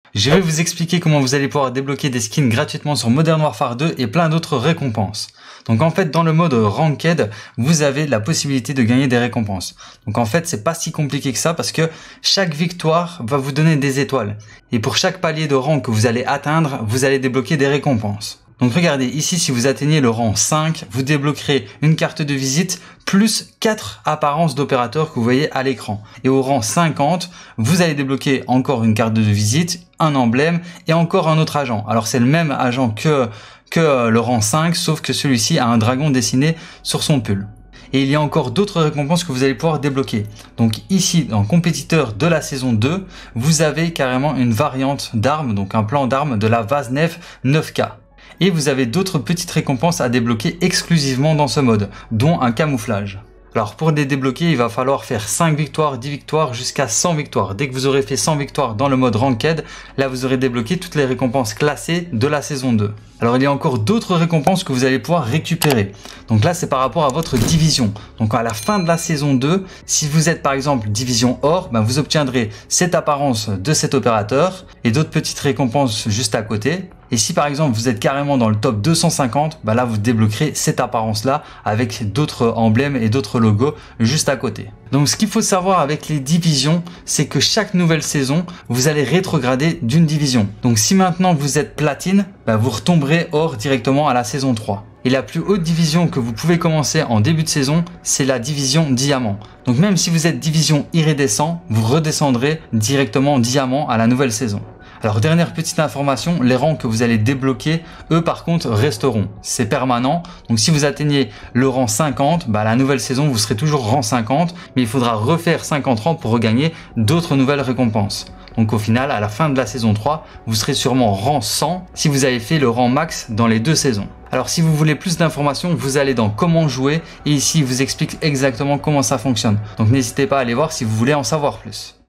Je vais vous expliquer comment vous allez pouvoir débloquer des skins gratuitement sur Modern Warfare 2 et plein d'autres récompenses. Donc en fait, dans le mode Ranked, vous avez la possibilité de gagner des récompenses. Donc en fait, c'est pas si compliqué que ça parce que chaque victoire va vous donner des étoiles. Et pour chaque palier de rang que vous allez atteindre, vous allez débloquer des récompenses. Donc regardez, ici si vous atteignez le rang 5, vous débloquerez une carte de visite plus 4 apparences d'opérateurs que vous voyez à l'écran. Et au rang 50, vous allez débloquer encore une carte de visite, un emblème et encore un autre agent. Alors c'est le même agent que le rang 5, sauf que celui-ci a un dragon dessiné sur son pull. Et il y a encore d'autres récompenses que vous allez pouvoir débloquer. Donc ici, dans compétiteur de la saison 2, vous avez carrément une variante d'armes, donc un plan d'armes de la Vaznev 9K. Et vous avez d'autres petites récompenses à débloquer exclusivement dans ce mode, dont un camouflage. Alors pour les débloquer, il va falloir faire 5 victoires, 10 victoires, jusqu'à 100 victoires. Dès que vous aurez fait 100 victoires dans le mode Ranked, là vous aurez débloqué toutes les récompenses classées de la saison 2. Alors il y a encore d'autres récompenses que vous allez pouvoir récupérer. Donc là c'est par rapport à votre division. Donc à la fin de la saison 2, si vous êtes par exemple division or, vous obtiendrez cette apparence de cet opérateur et d'autres petites récompenses juste à côté. Et si par exemple vous êtes carrément dans le top 250, là vous débloquerez cette apparence là avec d'autres emblèmes et d'autres logos juste à côté. Donc ce qu'il faut savoir avec les divisions, c'est que chaque nouvelle saison, vous allez rétrograder d'une division. Donc si maintenant vous êtes platine, vous retomberez or directement à la saison 3. Et la plus haute division que vous pouvez commencer en début de saison, c'est la division diamant. Donc même si vous êtes division iridescent, vous redescendrez directement diamant à la nouvelle saison. Alors dernière petite information, les rangs que vous allez débloquer, eux par contre resteront. C'est permanent, donc si vous atteignez le rang 50, la nouvelle saison vous serez toujours rang 50, mais il faudra refaire 50 rangs pour regagner d'autres nouvelles récompenses. Donc au final, à la fin de la saison 3, vous serez sûrement rang 100 si vous avez fait le rang max dans les 2 saisons. Alors si vous voulez plus d'informations, vous allez dans comment jouer et ici il vous explique exactement comment ça fonctionne. Donc n'hésitez pas à aller voir si vous voulez en savoir plus.